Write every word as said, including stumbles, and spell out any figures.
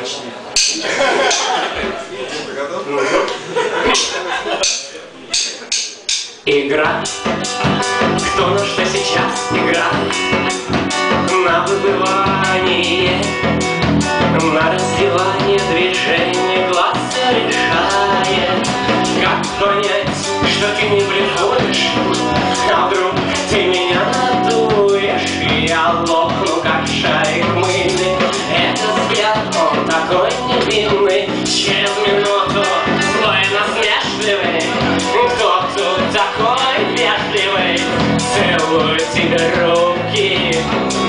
Начни. Игра. Кто на что сейчас играет? На выбывание, на раздевание, движение глаз решает. Как понять, что ты не приходишь? А вдруг ты меня надуешь? Я лопну, как шарик мыльный. Это взгляд, он такой невинный. Через минуту злой насмешливый. Кто тут такой вежливый? Целую тебе руки.